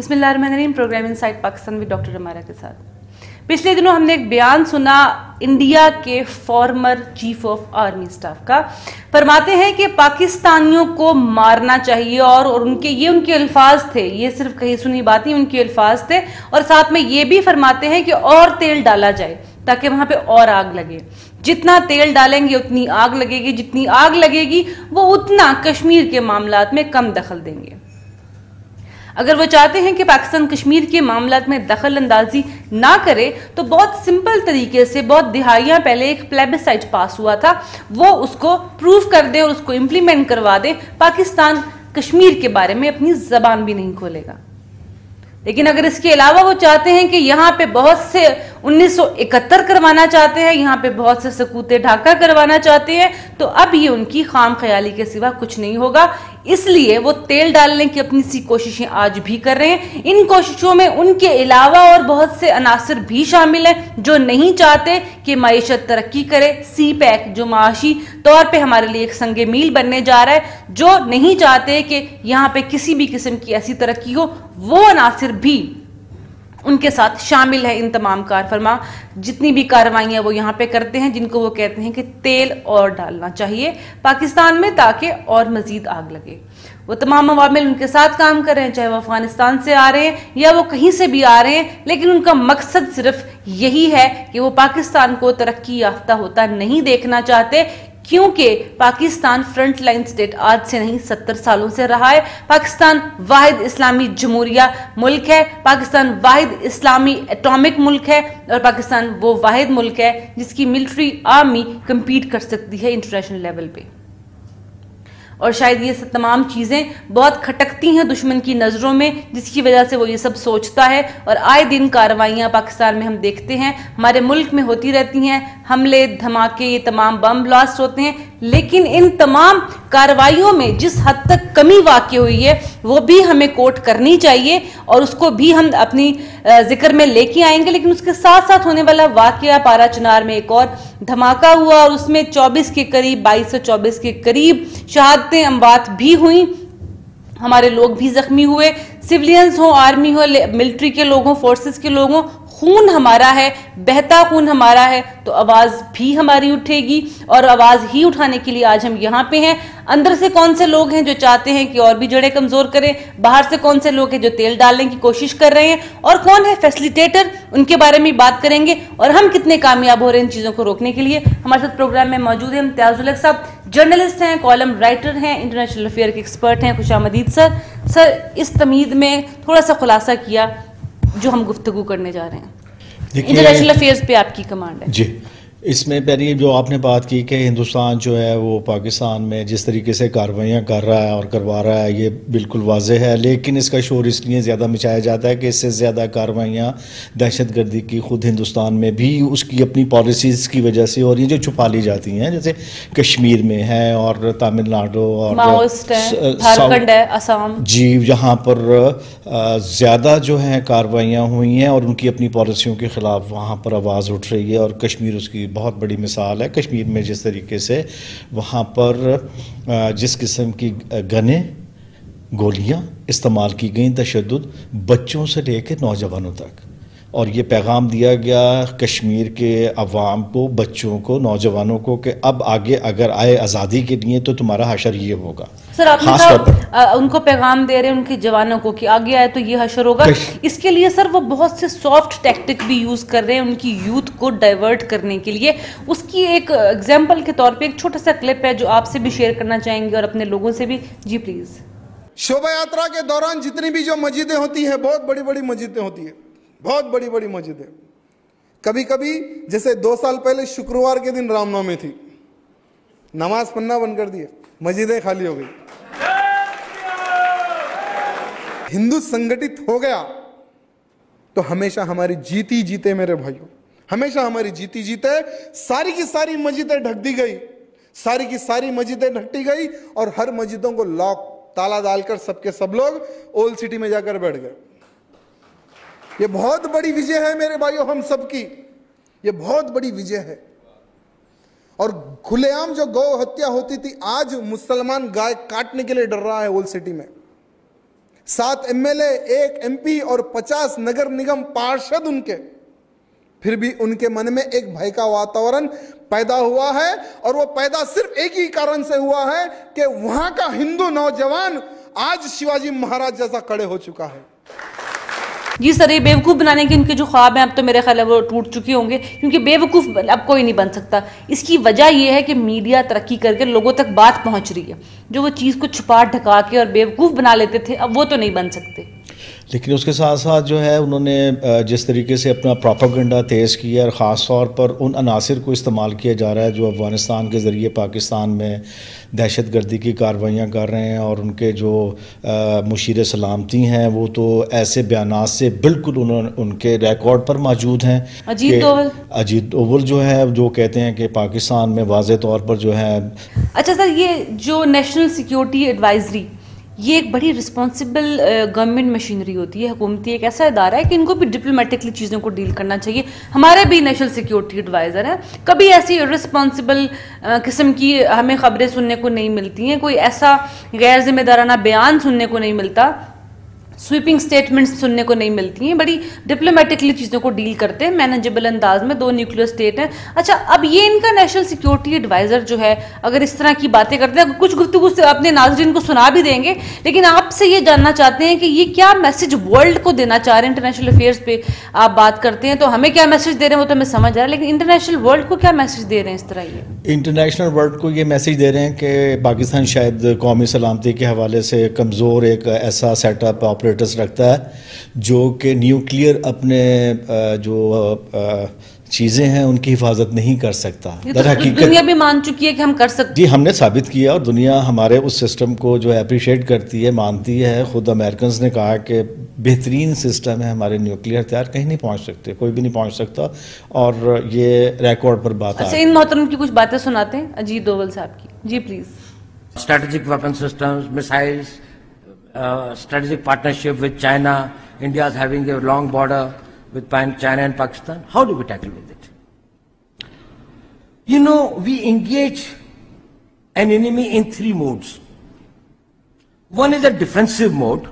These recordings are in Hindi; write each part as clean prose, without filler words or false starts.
बिस्मिल्लाहिर्रहमानिर्रहीम। Program inside Pakistan with doctor Amara के साथ। पिछले दिनों हमने एक बयान सुना इंडिया के former chief of army staff का। फरमाते हैं कि पाकिस्तानियों को मारना चाहिए और उनके अल्फाज थे, ये सिर्फ कही सुनी बात नहीं, उनके अल्फाज थे। और साथ में ये भी फरमाते हैं कि और तेल डाला जाए ताकि वहां पे और आग लगे। जितना तेल डालेंगे उतनी आग लगेगी, जितनी आग लगेगी वो उतना कश्मीर के मामलात में कम दखल देंगे। अगर वो चाहते हैं कि पाकिस्तान कश्मीर के मामलात में दखल अंदाजी ना करे तो बहुत सिंपल तरीके से, बहुत दिहाइयां पहले एक प्लेबिसाइट पास हुआ था, वो उसको प्रूव कर दे और उसको इम्प्लीमेंट करवा दे। पाकिस्तान कश्मीर के बारे में अपनी जबान भी नहीं खोलेगा। लेकिन अगर इसके अलावा वो चाहते हैं कि यहाँ पे बहुत से 1971 करवाना चाहते हैं, यहाँ पे बहुत से सकूते ढाका करवाना चाहते हैं, तो अब ये उनकी खाम ख्याली के सिवा कुछ नहीं होगा। इसलिए वो तेल डालने की अपनी सी कोशिशें आज भी कर रहे हैं। इन कोशिशों में उनके अलावा और बहुत से अनासर भी शामिल हैं जो नहीं चाहते कि मईशत तरक्की करे। सी पैक जो माशी तौर पे हमारे लिए एक संगे मील बनने जा रहा है, जो नहीं चाहते कि यहाँ पे किसी भी किस्म की ऐसी तरक्की हो, वो अनासर भी उनके साथ शामिल है। इन तमाम कारफरमा जितनी भी कार्रवाइयां वो यहाँ पे करते हैं, जिनको वो कहते हैं कि तेल और डालना चाहिए पाकिस्तान में ताकि और मजीद आग लगे, वो तमाम अवामिल उनके साथ काम कर रहे हैं, चाहे वो अफगानिस्तान से आ रहे हैं या वो कहीं से भी आ रहे हैं। लेकिन उनका मकसद सिर्फ यही है कि वो पाकिस्तान को तरक्की याफ्ता होता नहीं देखना चाहते, क्योंकि पाकिस्तान फ्रंट लाइन स्टेट आज से नहीं 70 सालों से रहा है। पाकिस्तान वाहिद इस्लामी जमहूरिया मुल्क है, पाकिस्तान वाहिद इस्लामी एटॉमिक मुल्क है, और पाकिस्तान वो वाहिद मुल्क है जिसकी मिलिट्री आर्मी कंपीट कर सकती है इंटरनेशनल लेवल पे। और शायद ये सब तमाम चीज़ें बहुत खटकती हैं दुश्मन की नज़रों में, जिसकी वजह से वो ये सब सोचता है। और आए दिन कार्रवाइयाँ पाकिस्तान में हम देखते हैं, हमारे मुल्क में होती रहती हैं, हमले धमाके, ये तमाम बम ब्लास्ट होते हैं। लेकिन इन तमाम कार्रवाइयों में जिस हद तक कमी वाक़ई हुई है वो भी हमें कोट करनी चाहिए और उसको भी हम अपनी जिक्र में लेके आएंगे। लेकिन उसके साथ साथ होने वाला वाक़या पारा चिनार में एक और धमाका हुआ और उसमें 24 के करीब 22 से 24 के करीब शहादतें अमवात भी हुई, हमारे लोग भी जख्मी हुए, सिविलियंस हो, आर्मी हो, मिलिट्री के लोग हों, फोर्सेस के लोग हों। खून हमारा है, बहता खून हमारा है, तो आवाज भी हमारी उठेगी और आवाज ही उठाने के लिए आज हम यहाँ पे हैं। अंदर से कौन से लोग हैं जो चाहते हैं कि और भी जड़ें कमजोर करें, बाहर से कौन से लोग हैं जो तेल डालने की कोशिश कर रहे हैं, और कौन है फैसिलिटेटर, उनके बारे में बात करेंगे। और हम कितने कामयाब हो रहे हैं इन चीजों को रोकने के लिए। हमारे साथ प्रोग्राम में मौजूद है इम्तियाज साहब, जर्नलिस्ट हैं, कॉलम राइटर हैं, इंटरनेशनल अफेयर के एक्सपर्ट हैं। खुशामदीद सर, इस तमीद में थोड़ा सा खुलासा किया जो हम गुफ्तगू करने जा रहे हैं। इंटरनेशनल अफेयर्स पे आपकी कमांड है जी। इसमें पहले जो आपने बात की कि हिंदुस्तान जो है वो पाकिस्तान में जिस तरीके से कार्रवाइयाँ कर रहा है और करवा रहा है, ये बिल्कुल वाज़ेह है। लेकिन इसका शोर इसलिए ज़्यादा मचाया जाता है कि इससे ज़्यादा कार्रवाइयाँ दहशतगर्दी की ख़ुद हिंदुस्तान में भी उसकी अपनी पॉलिसीज़ की वजह से और ये जो छुपा ली जाती हैं, जैसे कश्मीर में है और तमिलनाडु और झारखंड है, असम जी, यहाँ पर ज़्यादा जो है कार्रवाइयाँ हुई हैं और उनकी अपनी पॉलिसियों के ख़िलाफ़ वहाँ पर आवाज़ उठ रही है। और कश्मीर उसकी बहुत बड़ी मिसाल है। कश्मीर में जिस तरीके से वहाँ पर जिस किस्म की गने गोलियाँ इस्तेमाल की गई, तशद्दुद बच्चों से लेकर नौजवानों तक, और ये पैगाम दिया गया कश्मीर के अवाम को, बच्चों को, नौजवानों को कि अब आगे अगर आए आज़ादी के लिए तो तुम्हारा हशर ये होगा। सर, आपने कहा उनको पैगाम दे रहे हैं उनके जवानों को कि आगे आए तो ये हशर होगा। इसके लिए सर वो बहुत से सॉफ्ट टैक्टिक भी यूज कर रहे हैं उनकी यूथ को डाइवर्ट करने के लिए। उसकी एक एग्जाम्पल के तौर पर एक छोटा सा क्लिप है जो आपसे भी शेयर करना चाहेंगे और अपने लोगों से भी। जी प्लीज। शोभा यात्रा के दौरान जितनी भी जो मस्जिदें होती है, बहुत बड़ी बड़ी मस्जिदें होती है, बहुत बड़ी बड़ी मस्जिदें। कभी कभी जैसे 2 साल पहले शुक्रवार के दिन रामनवमी थी, नमाज पढ़ना बंद कर दिए, मस्जिदें खाली हो गई। हिंदू संगठित हो गया तो हमेशा हमारी जीती जीते मेरे भाइयों, हमेशा हमारी जीती जीते। सारी की सारी मस्जिदें ढक दी गई, सारी की सारी मस्जिदें ढकती गई और हर मस्जिदों को लॉक ताला डालकर सबके सब लोग ओल्ड सिटी में जाकर बैठ गए। ये बहुत बड़ी विजय है मेरे भाइयों हम सबकी, ये बहुत बड़ी विजय है। और खुलेआम जो गौ हत्या होती थी, आज मुसलमान गाय काटने के लिए डर रहा है ओल्ड सिटी में। 7 एमएलए, 1 एमपी और 50 नगर निगम पार्षद उनके, फिर भी उनके मन में एक भय का वातावरण पैदा हुआ है। और वो पैदा सिर्फ एक ही कारण से हुआ है कि वहां का हिंदू नौजवान आज शिवाजी महाराज जैसा खड़े हो चुका है। जी सर, ये बेवकूफ़ बनाने के इनके जो ख्वाब हैं अब तो मेरे ख्याल है वो टूट चुके होंगे, क्योंकि बेवकूफ़ अब कोई नहीं बन सकता। इसकी वजह ये है कि मीडिया तरक्की करके लोगों तक बात पहुंच रही है। जो वो चीज़ को छुपा ढका के और बेवकूफ़ बना लेते थे, अब वो तो नहीं बन सकते। लेकिन उसके साथ साथ जो है उन्होंने जिस तरीके से अपना प्रोपेगेंडा तेज़ किया और ख़ास तौर पर उन अनासर को इस्तेमाल किया जा रहा है जो अफ़गानिस्तान के ज़रिए पाकिस्तान में दहशतगर्दी की कार्रवाइयाँ कर रहे हैं, और उनके जो मुशीर सलामती हैं वो तो ऐसे बयानात से बिल्कुल उनके रिकॉर्ड पर मौजूद हैं। अजीत डोवल जो है जो कहते हैं कि पाकिस्तान में वाज़े तौर पर जो है। अच्छा सर, ये जो नेशनल सिक्योरिटी एडवाइजरी, ये एक बड़ी रिस्पॉन्सिबल गवर्नमेंट मशीनरी होती है, हुकूमती एक ऐसा इदारा है कि इनको भी डिप्लोमेटिकली चीज़ों को डील करना चाहिए। हमारे भी नेशनल सिक्योरिटी एडवाइज़र हैं, कभी ऐसी रिस्पॉन्सिबल किस्म की हमें खबरें सुनने को नहीं मिलती हैं, कोई ऐसा गैर जिम्मेदाराना बयान सुनने को नहीं मिलता, स्वीपिंग स्टेटमेंट्स सुनने को नहीं मिलती हैं। बड़ी डिप्लोमेटिकली चीज़ों को डील करते हैं मैनेजेबल अंदाज में। 2 न्यूक्लियर स्टेट हैं। अच्छा, अब ये इनका नेशनल सिक्योरिटी एडवाइज़र जो है अगर इस तरह की बातें करते हैं, कुछ गुफ्तगू से अपने नाज़रीन को सुना भी देंगे, लेकिन आपसे ये जानना चाहते हैं कि ये क्या मैसेज वर्ल्ड को देना चाह रहे हैं। इंटरनेशनल अफेयर्स पे आप बात करते हैं तो हमें क्या मैसेज दे रहे हैं वो तो हमें समझ आ रहा है, लेकिन इंटरनेशनल वर्ल्ड को क्या मैसेज दे रहे हैं इस तरह? ये इंटरनेशनल वर्ल्ड को ये मैसेज दे रहे हैं कि पाकिस्तान शायद कौमी सलामती के हवाले से कमज़ोर एक ऐसा सेटअप ऑपरेटर्स रखता है जो कि न्यूक्लियर अपने जो चीज़ें हैं उनकी हिफाजत नहीं कर सकता। दुनिया भी मान चुकी है कि हम कर सकते। जी, हमने साबित किया और दुनिया हमारे उस सिस्टम को जो है अप्रिशिएट करती है, मानती है। खुद अमेरिकन ने कहा कि बेहतरीन सिस्टम है, हमारे न्यूक्लियर हथियार कहीं नहीं पहुंच सकते, कोई भी नहीं पहुंच सकता, और ये रिकॉर्ड पर बात है। अच्छा, इन मोहतरम की कुछ बातें सुनाते हैं अजीत डोवल साहब की। जी please. Strategic weapon systems, missiles, strategic partnership with China. India is having a long border with China and Pakistan. How do we tackle with it? You know, we engage an enemy in 3 modes. One is a defensive mode.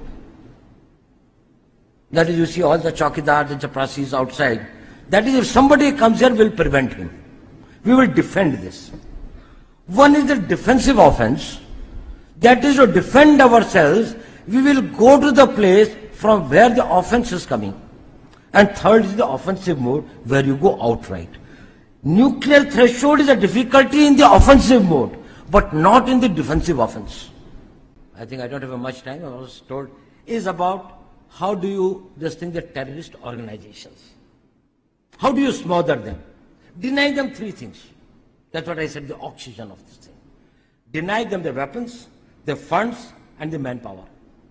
That is, you see all the chowkidars and chaprasis outside. That is, if somebody comes here, we'll prevent him. We will defend this. One is the defensive offense. That is to defend ourselves. We will go to the place from where the offense is coming. And third is the offensive mode, where you go outright. Nuclear threshold is a difficulty in the offensive mode, but not in the defensive offense. I think I don't have much time. I was told is about how do you distinguish the terrorist organizations? How do you smother them? Deny them 3 things. That's what I said, the oxygen of this thing. Deny them the weapons, the funds, and the manpower.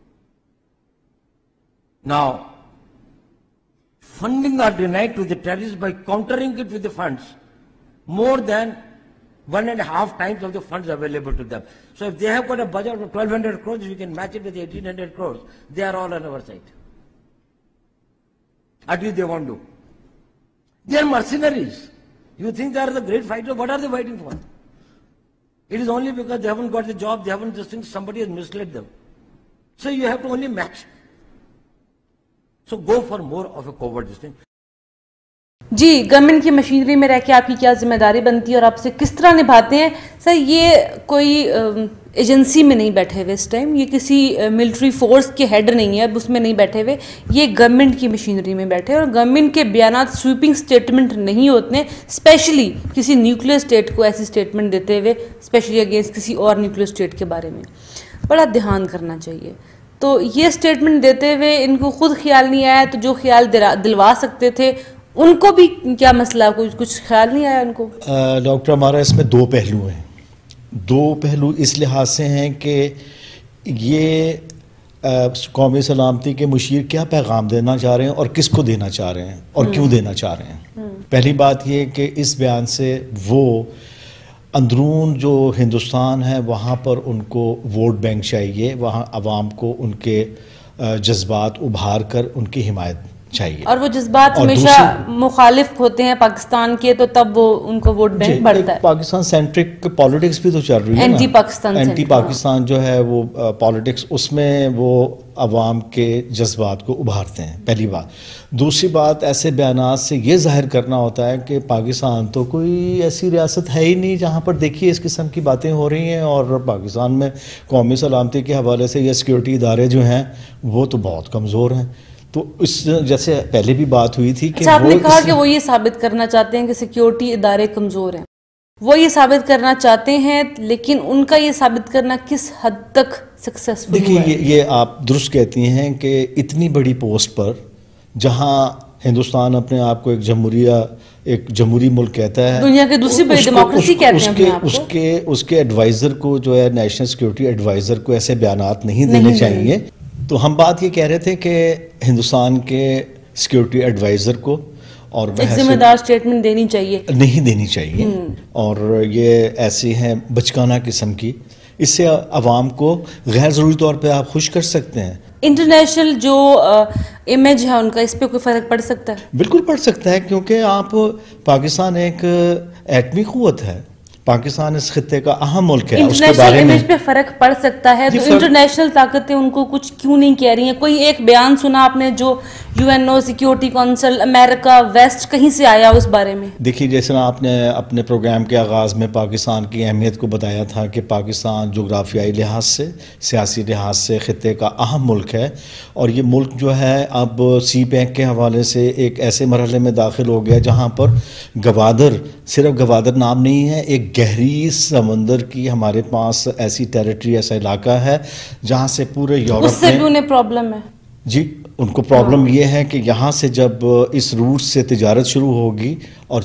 Now, funding are denied to the terrorists by countering it with the funds, more than 1.5 times of the funds available to them. So if they have got a budget of 1,200 crores, we can match it with 1,800 crores. They are all on our side. What do they want to do? They are mercenaries. You think they are the great fighters? What are they fighting for? It is only because they haven't got the job, they haven't just think somebody has misled them. So you have to only match. So go for more of a covert this thing. जी, गवर्नमेंट की मशीनरी में रह के आपकी क्या जिम्मेदारी बनती है और आपसे किस तरह निभाते हैं? सर, ये कोई एजेंसी में नहीं बैठे हुए इस टाइम, ये किसी मिलिट्री फोर्स के हेड नहीं है, अब उसमें नहीं बैठे हुए, ये गवर्नमेंट की मशीनरी में बैठे हैं और गवर्नमेंट के बयानात स्वीपिंग स्टेटमेंट नहीं होते हैं, स्पेशली किसी न्यूक्लियर स्टेट को ऐसी स्टेटमेंट देते हुए, स्पेशली अगेंस्ट किसी और न्यूक्लियर स्टेट के बारे में। बड़ा ध्यान करना चाहिए। तो ये स्टेटमेंट देते हुए इनको खुद ख्याल नहीं आया, तो जो ख्याल दिलवा सकते थे उनको भी क्या मसला, कुछ ख्याल नहीं आया उनको? डॉक्टर, हमारा इसमें 2 पहलू हैं। 2 पहलू इस लिहाज से हैं कि ये कौमी सलामती के मुशीर क्या पैगाम देना चाह रहे हैं और किसको देना चाह रहे हैं और क्यों देना चाह रहे हैं। पहली बात ये कि इस बयान से वो अंदरून जो हिंदुस्तान है वहाँ पर उनको वोट बैंक चाहिए, वहाँ आवाम को उनके जज्बात उभार कर उनकी हिमायत चाहिए। और वो जज्बात हमेशा मुखालिफ होते हैं पाकिस्तान के, तो तब वो उनको वोट बैंक बढ़ता है। पाकिस्तान सेंट्रिक पॉलिटिक्स भी तो चल रही है, एंटी पाकिस्तान, एंटी पाकिस्तान जो है वो पॉलिटिक्स, उसमें वो अवाम के जज्बात को उभारते हैं, पहली बात। दूसरी बात, ऐसे बयानात से ये जाहिर करना होता है कि पाकिस्तान तो कोई ऐसी रियासत है ही नहीं जहाँ पर देखिए इस किस्म की बातें हो रही हैं, और पाकिस्तान में कौमी सलामती के हवाले से ये सिक्योरिटी इदारे जो हैं वो तो बहुत कमज़ोर हैं। तो इस जैसे पहले भी बात हुई थी कि अच्छा, आपने कहा कि वो ये साबित करना चाहते हैं कि सिक्योरिटी इदारे कमज़ोर हैं, वो ये साबित करना चाहते हैं, लेकिन उनका ये साबित करना किस हद तक सक्सेसफुल हुआ है? देखिए ये आप दुरुस्त कहती हैं कि इतनी बड़ी पोस्ट पर, जहां हिंदुस्तान अपने आप को एक जमहूरी मुल्क कहता है, दुनिया की दूसरी बड़ी डेमोक्रेसी कहते हैं अपने आप को, उसके एडवाइजर को जो है नेशनल सिक्योरिटी एडवाइजर को ऐसे बयानात नहीं देने चाहिए। तो हम बात ये कह रहे थे कि हिंदुस्तान के सिक्योरिटी एडवाइजर को और एक जिम्मेदार स्टेटमेंट देनी चाहिए, नहीं देनी चाहिए, और ये ऐसी है बचकाना किस्म की, इससे अवाम को गैर ज़रूरी तौर पे आप खुश कर सकते हैं। इंटरनेशनल जो इमेज है उनका, इस पे कोई फर्क पड़ सकता है? बिल्कुल पड़ सकता है, क्योंकि आप पाकिस्तान एक एटमी क़ुव्वत है, पाकिस्तान इस खित्ते का अहम मुल्क है, उसके बारे में इमेज पे फर्क पड़ सकता है। तो इंटरनेशनल ताकतें उनको कुछ क्यों नहीं कह रही हैं? कोई एक बयान सुना आपने जो UNO, security council, America, west, कहीं से आया उस बारे में? देखिए, जैसे आपने अपने प्रोग्राम के आगाज़ में पाकिस्तान की अहमियत को बताया था कि पाकिस्तान जोग्राफियाई लिहाज से, सियासी लिहाज से खित्ते का अहम मुल्क है, और ये मुल्क जो है अब सी पैक के हवाले से एक ऐसे मरहले में दाखिल हो गया जहाँ पर गवादर, सिर्फ गवादर नाम नहीं है, एक गहरी समंदर की हमारे पास ऐसी टेरिटरी, ऐसा इलाका है जहाँ से पूरे यूरोप में, उससे भी उन्हें प्रॉब्लम है जी। उनको प्रॉब्लम ये है कि यहाँ से जब इस रूट से तिजारत शुरू होगी और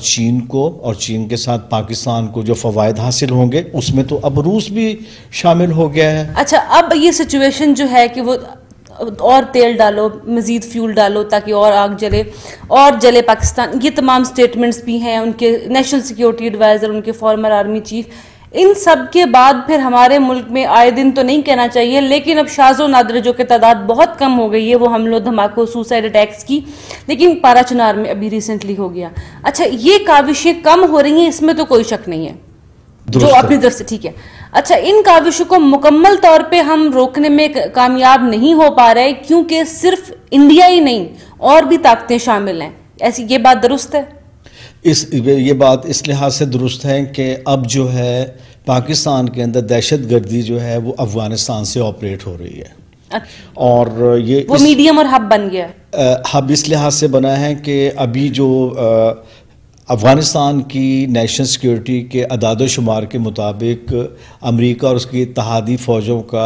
चीन के साथ पाकिस्तान को जो फ़वायद हासिल होंगे, उसमें तो अब रूस भी शामिल हो गया है। अच्छा, अब ये सिचुएशन जो है कि वो और तेल डालो, मजीद फ्यूल डालो ताकि और आग जले और जले पाकिस्तान, ये तमाम स्टेटमेंट्स भी हैं उनके नेशनल सिक्योरिटी एडवाइज़र, उनके फॉर्मर आर्मी चीफ। इन सब के बाद फिर हमारे मुल्क में आए दिन तो नहीं कहना चाहिए, लेकिन अब शाज़ो नादरे जो कि तादाद बहुत कम हो गई है, वो हमलों धमाकों, सुसाइड अटैक्स की, लेकिन पारा चनार में अभी रिसेंटली हो गया। अच्छा, ये काविशें कम हो रही हैं, इसमें तो कोई शक नहीं है, जो अपनी तरफ से ठीक है। अच्छा, इन काविशों को मुकम्मल तौर पे हम रोकने में कामयाब नहीं हो पा रहे, क्योंकि सिर्फ इंडिया ही नहीं और भी ताकतें शामिल हैं, ऐसी ये बात दुरुस्त है? ये बात इस लिहाज से दुरुस्त है कि अब जो है पाकिस्तान के अंदर दहशतगर्दी जो है वो अफगानिस्तान से ऑपरेट हो रही है, और ये वो मीडियम और हब बन गया। हब इस लिहाज से बना है कि अभी जो अफ़गानिस्तान की नेशनल सिक्योरिटी के अदाद शुमार के मुताबिक अमेरिका और उसकी इत्तेहादी फ़ौजों का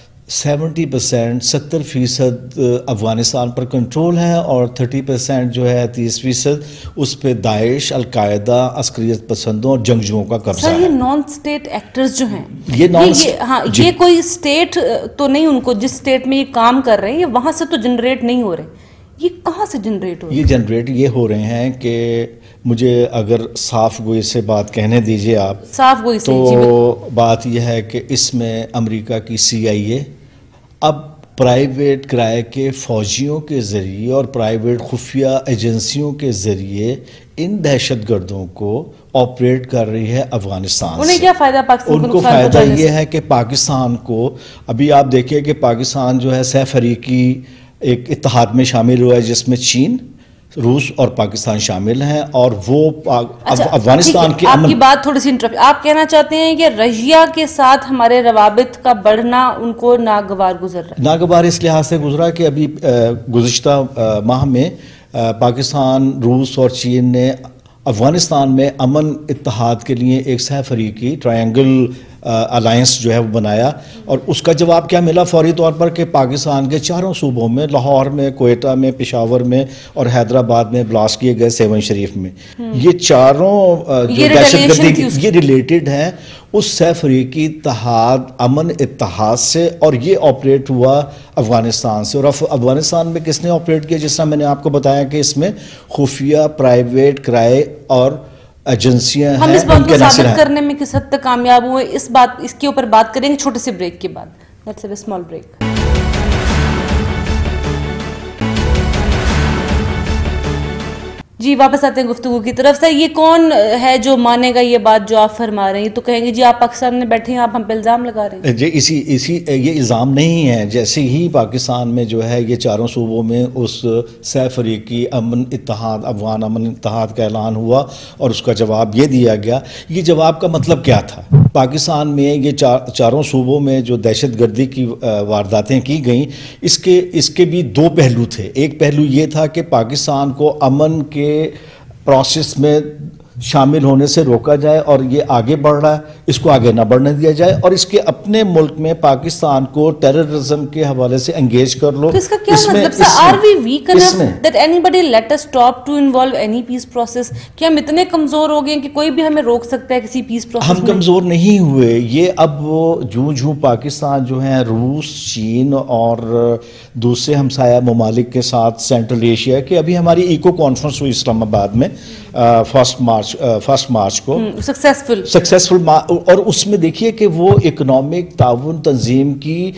70%, 70% अफ़गानिस्तान पर कंट्रोल है, और 30% जो है 30% उस पर दाइश, अलकायदा, अस्करियत पसंदों और जंगजुओं का कब्जा है। ये नॉन स्टेट एक्टर्स जो हैं, ये कोई स्टेट तो नहीं, उनको जिस स्टेट में ये काम कर रहे हैं ये वहां से तो जनरेट नहीं हो रहे, ये कहाँ से जनरेट हो रहे हैं? ये जनरेट ये हो रहे हैं कि मुझे अगर साफ गोई से बात कहने दीजिए आप, साफ गोई से, तो बात यह है कि इसमें अमेरिका की CIA अब प्राइवेट किराए के फौजियों के ज़रिए और प्राइवेट खुफिया एजेंसियों के ज़रिए इन दहशतगर्दों को ऑपरेट कर रही है अफगानिस्तान। उन्हें क्या फ़ायदा पाकिस्तान को? उनको फ़ायदा ये है कि पाकिस्तान को, अभी आप देखिए कि पाकिस्तान जो है सहफरीकी एक इत्तेहाद में शामिल हुआ है जिसमें चीन, रूस और पाकिस्तान शामिल हैं, और वो अफगानिस्तान की आपकी बात थोड़ी सी इंटरप्ट, आप कहना चाहते हैं कि रशिया के साथ हमारे रवाबित का बढ़ना उनको नागवार गुजर रहा है? नागवार इस लिहाज से गुजरा कि अभी गुज़िश्ता माह में पाकिस्तान, रूस और चीन ने अफगानिस्तान में अमन इत्तेहाद के लिए एक सहफरीकी ट्रायंगल अलायंस जो है वो बनाया, और उसका जवाब क्या मिला फौरी तौर पर कि पाकिस्तान के चारों सूबों में, लाहौर में, कोयटा में, पेशावर में और हैदराबाद में ब्लास्ट किए गए, सेवन शरीफ में, ये चारों जो दहशतगर्दी ये रिलेटेड हैं उस सहफरीकी इत्तेहाद, अमन इत्तेहाद से, और ये ऑपरेट हुआ अफगानिस्तान से। और अफगानिस्तान में किसने ऑपरेट किया? जिस तरह मैंने आपको बताया कि इसमें खुफिया, प्राइवेट किराए और एजेंसियां हैं। हम इस बात को साबित करने में किस हद तक कामयाब हुए, इसके ऊपर बात करेंगे छोटे से ब्रेक के बाद। Let's have a small break. जी वापस आते हैं गुफ्तगू की तरफ से। ये कौन है जो मानेगा ये बात जो आप फरमा रहे हैं? तो कहेंगे जी आप पाकिस्तान में बैठे हैं, आप हम पे इल्ज़ाम लगा रहे हैं। जी इसी ये इल्ज़ाम नहीं है। जैसे ही पाकिस्तान में जो है ये चारों सूबों में उस सैफ अफ्रीकी अमन इत्तेहाद, अफगान अमन इत्तेहाद का ऐलान हुआ और उसका जवाब ये दिया गया। ये जवाब का मतलब क्या था? पाकिस्तान में ये चारों सूबों में जो दहशतगर्दी की वारदातें की गई, इसके भी दो पहलू थे। एक पहलू ये था कि पाकिस्तान को अमन के प्रोसेस में शामिल होने से रोका जाए और ये आगे बढ़ रहा है, इसको आगे ना बढ़ने दिया जाए, और इसके अपने मुल्क में पाकिस्तान को टेररिज्म के हवाले से एंगेज कर लो। तो इसका क्या मतलब? Are we weak enough that anybody let us stop to involve any peace process? क्या हम इतने कमजोर हो गए कि कोई भी हमें रोक सकता है किसी पीस प्रोसेस में? हम कमजोर नहीं हुए। ये अब जूं पाकिस्तान जो है रूस, चीन और दूसरे हमसाया ममालिक के साथ सेंट्रल एशिया के, अभी हमारी इको कॉन्फ्रेंस हुई इस्लामाबाद में फर्स्ट मार्च को, सक्सेसफुल और उसमें देखिए कि वो इकोनॉमिक ताउन तंजीम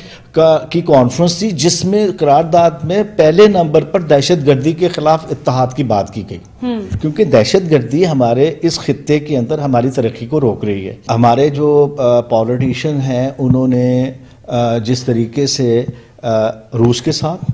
की कॉन्फ्रेंस थी जिसमें करारदाद में पहले नंबर पर दहशतगर्दी के खिलाफ इत्तेहाद की बात की गई, क्योंकि दहशतगर्दी हमारे इस खित्ते के अंदर हमारी तरक्की को रोक रही है। हमारे जो पॉलिटिशियन हैं उन्होंने जिस तरीके से रूस के साथ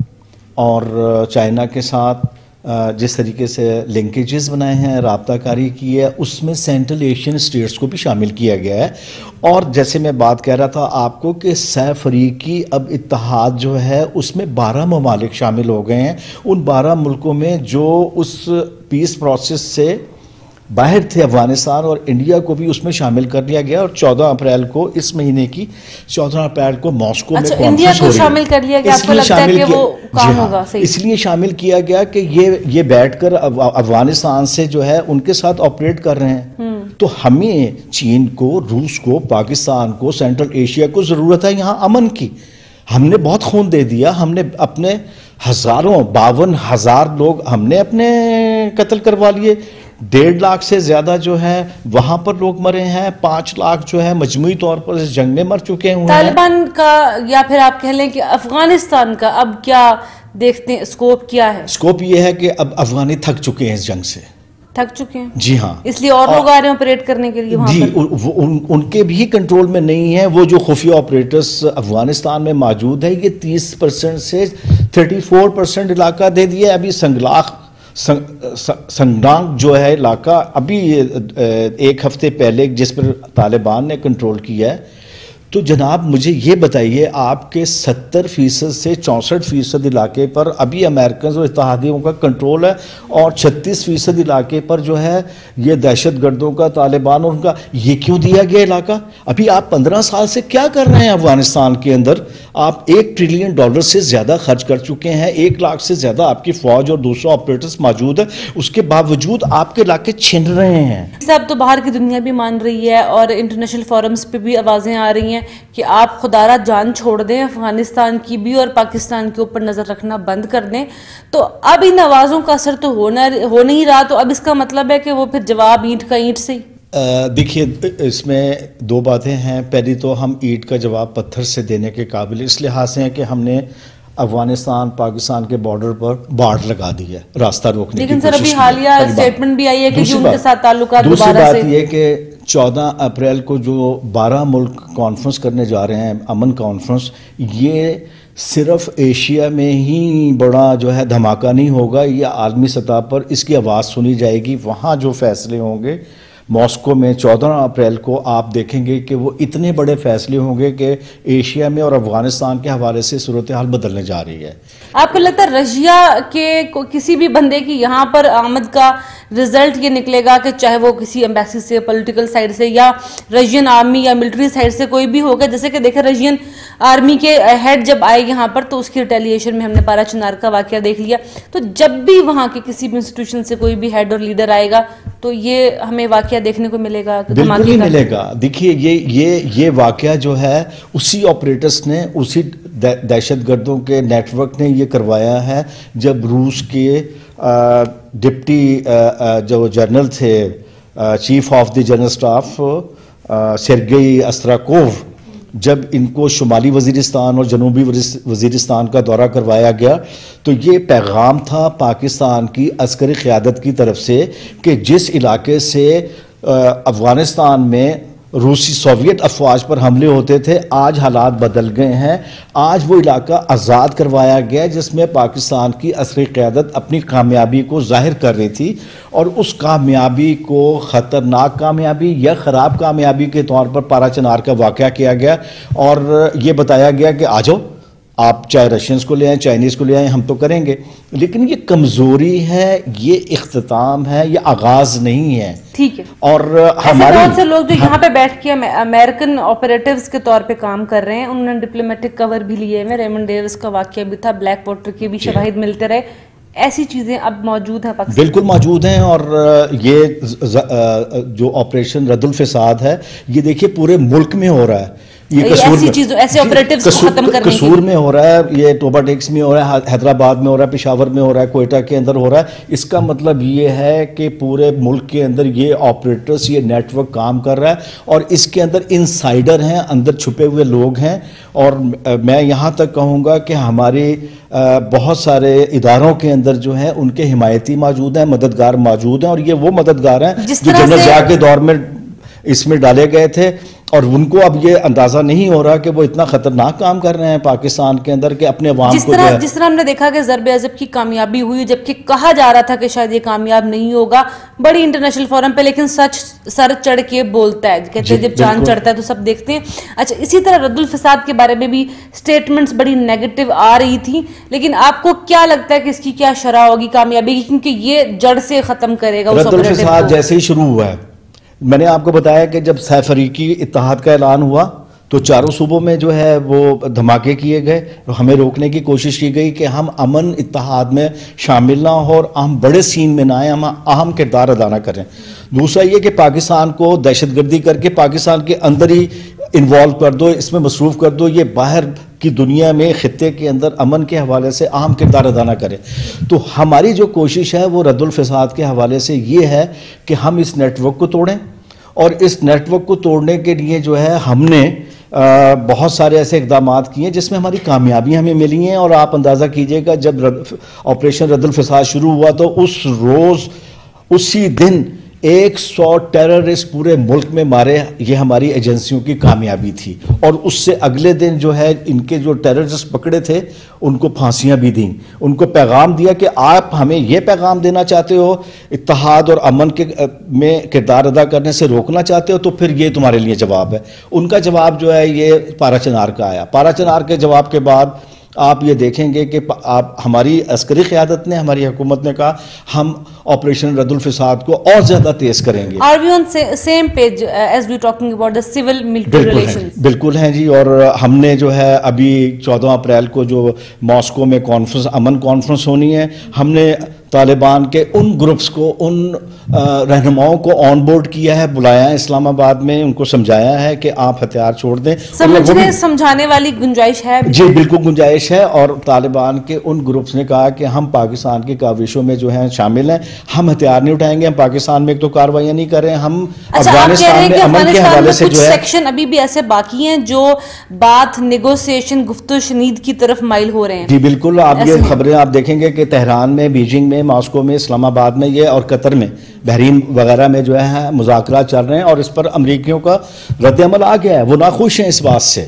और चाइना के साथ जिस तरीके से लिंकेजेस बनाए हैं, राब्ताकारी की है, उसमें सेंट्रल एशियन स्टेट्स को भी शामिल किया गया है। और जैसे मैं बात कह रहा था आपको कि सैफ अफ्रीकी अब इत्तेहाद जो है उसमें 12 ममालिक शामिल हो गए हैं। उन 12 मुल्कों में जो उस पीस प्रोसेस से बाहर थे, अफगानिस्तान और इंडिया को भी उसमें शामिल कर लिया गया। और 14 अप्रैल को, इस महीने की 14 अप्रैल को मॉस्को में कॉन्फ्रेंस हो रही है। इंडिया को शामिल कर लिया गया, आपको लगता है कि वो काम होगा? सही। इसलिए शामिल किया गया कि ये बैठकर अफगानिस्तान से जो है उनके साथ ऑपरेट कर रहे हैं। तो हमें चीन को, रूस को, पाकिस्तान को, सेंट्रल एशिया को जरूरत है यहाँ अमन की। हमने बहुत खून दे दिया, हमने अपने 52,000 लोग हमने अपने कत्ल करवा लिए। 1.5 लाख से ज्यादा जो है वहां पर लोग मरे हैं। 5 लाख जो है मजमूई तौर पर इस जंग में मर चुके हुए हैं। तालिबान का, या फिर आप कह लें कि अफगानिस्तान का अब क्या देखते हैं, स्कोप क्या है? स्कोप ये है कि अब अफगानी थक चुके हैं, इस जंग से थक चुके हैं। जी हाँ, इसलिए और लोग आ रहे हैं ऑपरेट करने के लिए वहां पर। उनके भी कंट्रोल में नहीं है। वो जो खुफिया ऑपरेटर्स अफगानिस्तान में मौजूद है, ये 30% से 34% इलाका दे दिया। अभी संगनांग जो है इलाका, अभी एक हफ्ते पहले जिस पर तालिबान ने कंट्रोल किया है। तो जनाब मुझे ये बताइए, आपके 70% से 64% इलाके पर अभी अमेरिकन और इत्तेहादियों का कंट्रोल है, और 36% इलाके पर जो है ये दहशतगर्दों का, तालिबान और उनका। ये क्यों दिया गया इलाका? अभी आप 15 साल से क्या कर रहे हैं अफगानिस्तान के अंदर? आप $1 ट्रिलियन से ज़्यादा खर्च कर चुके हैं। 1 लाख से ज़्यादा आपकी फौज और दूसरे ऑपरेटर्स मौजूद है, उसके बावजूद आपके इलाके छिन रहे हैं। सब तो बाहर की दुनिया भी मान रही है और इंटरनेशनल फोरम्स पे भी आवाज़ें आ रही हैं कि आप खुदारा जान छोड़ दें, अफगानिस्तान की भी और पाकिस्तान के ऊपर नज़र रखना बंद कर दें। तो अब इन आवाज़ों का असर तो हो नहीं रहा, तो अब इसका मतलब है कि वो फिर जवाब ईंट का ईंट से ही। देखिए, इसमें 2 बातें हैं। पहली तो हम ईंट का जवाब पत्थर से देने के काबिल इस लिहाज से हैं कि हमने अफगानिस्तान पाकिस्तान के बॉर्डर पर बाड़ लगा दी है, रास्ता रोकने की कोशिश। लेकिन सर अभी हालिया स्टेटमेंट भी आई है कि उनके साथ ताल्लुकात दूसरी बात ये कि 14 अप्रैल को जो 12 मुल्क कॉन्फ्रेंस करने जा रहे हैं, अमन कॉन्फ्रेंस, ये सिर्फ एशिया में ही बड़ा जो है धमाका नहीं होगा, ये आलमी सतह पर इसकी आवाज़ सुनी जाएगी। वहाँ जो फैसले होंगे मॉस्को में 14 अप्रैल को, आप देखेंगे कि वो इतने बड़े फैसले होंगे कि एशिया में और अफगानिस्तान के हवाले से सूरत हाल बदलने जा रही है। आपको लगता है रशिया के किसी भी बंदे की यहाँ पर आमद का रिजल्ट ये निकलेगा कि चाहे वो किसी एम्बेसी से, पॉलिटिकल साइड से, या रशियन आर्मी या मिलिट्री साइड से कोई भी होगा? जैसे कि देखें, रशियन आर्मी के हेड जब आए यहाँ पर तो उसकी रिटेलिएशन में हमने पारा चिनार का वाकया देख लिया। तो जब भी वहाँ के किसी भी इंस्टीट्यूशन से कोई भी हेड और लीडर आएगा तो ये हमें वाकया देखने को मिलेगा। बिल्कुल ही मिलेगा। देखिए, ये वाकया जो है उसी ऑपरेटर्स ने, उसी दहशतगर्दों के नेटवर्क ने ये करवाया है। जब रूस के डिप्टी जो जनरल थे, chief of the general staff Sergei Astrakov, जब इनको शुमाली वज़ीरिस्तान और जनूबी वज़ीरिस्तान का दौरा करवाया गया तो ये पैगाम था पाकिस्तान की अस्करी क़यादत की तरफ से कि जिस इलाके से अफ़गानिस्तान में रूसी सोवियत अफवाज पर हमले होते थे, आज हालात बदल गए हैं। आज वो इलाका आज़ाद करवाया गया जिसमें पाकिस्तान की अस्करी क़यादत अपनी कामयाबी को जाहिर कर रही थी, और उस कामयाबी को ख़तरनाक कामयाबी या ख़राब कामयाबी के तौर पर पारा चिनार का वाक़या किया गया और ये बताया गया कि आ जाओ, आप चाहे रशियंस को ले आएँ, चाइनीज़ को ले आएँ, हम तो करेंगे। लेकिन ये कमज़ोरी है, ये इख्तिताम है, ये आगाज़ नहीं है। ठीक है। और हमारे बहुत से लोग जो यहाँ पे बैठ के अमेरिकन ऑपरेटिव्स के तौर पे काम कर रहे हैं, उन्होंने डिप्लोमेटिक कवर भी लिए हुए। रेमंड डेविस का वाकया भी था, ब्लैक वाटर के भी शवाहिद मिलते रहे। ऐसी चीजें अब मौजूद है पाकिस्तान? बिल्कुल मौजूद हैं। और ये जो ऑपरेशन रद्दुल फिसाद है, ये देखिए पूरे मुल्क में हो रहा है। ये कसूर में हो रहा है, ये टोबा टेक्स में हो रहा है, हैदराबाद में हो रहा है, पेशावर में हो रहा है, कोयटा के अंदर हो रहा है। इसका मतलब ये है कि पूरे मुल्क के अंदर ये ऑपरेटर्स, ये नेटवर्क काम कर रहा है और इसके अंदर इनसाइडर हैं, अंदर छुपे हुए लोग हैं। और मैं यहाँ तक कहूँगा कि हमारे बहुत सारे इदारों के अंदर जो है उनके हिमायती मौजूद हैं, मददगार मौजूद हैं, और ये वो मददगार हैं जो जनरल ज़िया के दौर में इसमें डाले गए थे, और उनको अब ये अंदाजा नहीं हो रहा कि वो इतना खतरनाक काम कर रहे हैं पाकिस्तान के अंदर कि अपने अवाम को जिस तरह हमने देखा कि ज़र्ब-ए-अज़ब की कामयाबी हुई, जबकि कहा जा रहा था कि शायद ये कामयाब नहीं होगा बड़ी इंटरनेशनल फोरम पे, लेकिन सच सर चढ़ के बोलता है, कहते हैं जब चांद चढ़ता है तो सब देखते हैं। अच्छा, इसी तरह रद्दुल फिसाद के बारे में भी स्टेटमेंट्स बड़ी नेगेटिव आ रही थी, लेकिन आपको क्या लगता है कि इसकी क्या शरह होगी कामयाबी की, क्योंकि ये जड़ से खत्म करेगा उस रद्दुल फिसाद जैसे ही शुरू हुआ है। मैंने आपको बताया कि जब सैफरीकी इत्तेहाद का ऐलान हुआ तो चारों सूबों में जो है वो धमाके किए गए, हमें रोकने की कोशिश की गई कि हम अमन इत्तेहाद में शामिल ना हो और हम बड़े सीन में ना आए, हम अहम किरदार अदा ना करें। दूसरा ये कि पाकिस्तान को दहशतगर्दी करके पाकिस्तान के अंदर ही इन्वॉल्व कर दो, इसमें मसरूफ़ कर दो, ये बाहर की दुनिया में खित्ते के अंदर अमन के हवाले से अहम किरदार अदा ना करें। तो हमारी जो कोशिश है वो रद्दुल फिसाद के हवाले से ये है कि हम इस नेटवर्क को तोड़ें, और इस नेटवर्क को तोड़ने के लिए जो है हमने बहुत सारे ऐसे इक़दाम किए जिसमें हमारी कामयाबियाँ हमें मिली हैं। और आप अंदाज़ा कीजिएगा जब ऑपरेशन रद्दुल फिसाद शुरू हुआ तो उस रोज़ उसी दिन 100 टेररिस्ट पूरे मुल्क में मारे, ये हमारी एजेंसियों की कामयाबी थी। और उससे अगले दिन जो है इनके जो टेररिस्ट पकड़े थे उनको फांसियां भी दी, उनको पैगाम दिया कि आप हमें ये पैगाम देना चाहते हो, इत्तेहाद और अमन के में किरदार अदा करने से रोकना चाहते हो, तो फिर ये तुम्हारे लिए जवाब है। उनका जवाब जो है ये पारा चिनार का आया। पारा चिनार के जवाब के बाद आप ये देखेंगे कि आप हमारी अस्करी क़यादत ने, हमारी हुकूमत ने कहा हम ऑपरेशन रद्दुल फिसाद को और ज्यादा तेज करेंगे। Are we on same page as we talking about the civil military relations? बिल्कुल हैं जी। और हमने जो है अभी 14 अप्रैल को जो मॉस्को में कॉन्फ्रेंस, अमन कॉन्फ्रेंस होनी है, हमने तालिबान के उन ग्रुप्स को, उन रहनुमाओं को ऑन बोर्ड किया है, बुलाया है इस्लामाबाद में, उनको समझाया है कि आप हथियार छोड़ दें। समझाने वाली गुंजाइश है जी, बिल्कुल गुंजाइश है। और तालिबान के उन ग्रुप्स ने कहा कि हम पाकिस्तान की काविशों में जो है शामिल हैं, हम हथियार नहीं उठाएंगे, हम पाकिस्तान में एक तो कार्रवाइयां नहीं कर रहे हैं, हम अफगानिस्तान में अमन के हवाले से जो है सेक्शन अभी भी ऐसे बाकी हैं जो बात नेगोशिएशन, गुफ्तगू शनीद की तरफ माइल हो रहे हैं। जी बिल्कुल। आप ये खबरें आप देखेंगे कि तेहरान में, बीजिंग में, मॉस्को में, इस्लामाबाद में ये और कतर में, बहरीन वगैरह में जो है मुज़ाकरा चल रहे हैं और इस पर अमरीकियों का रद्द-ए-अमल आ गया है। वो नाखुश हैं इस बात से,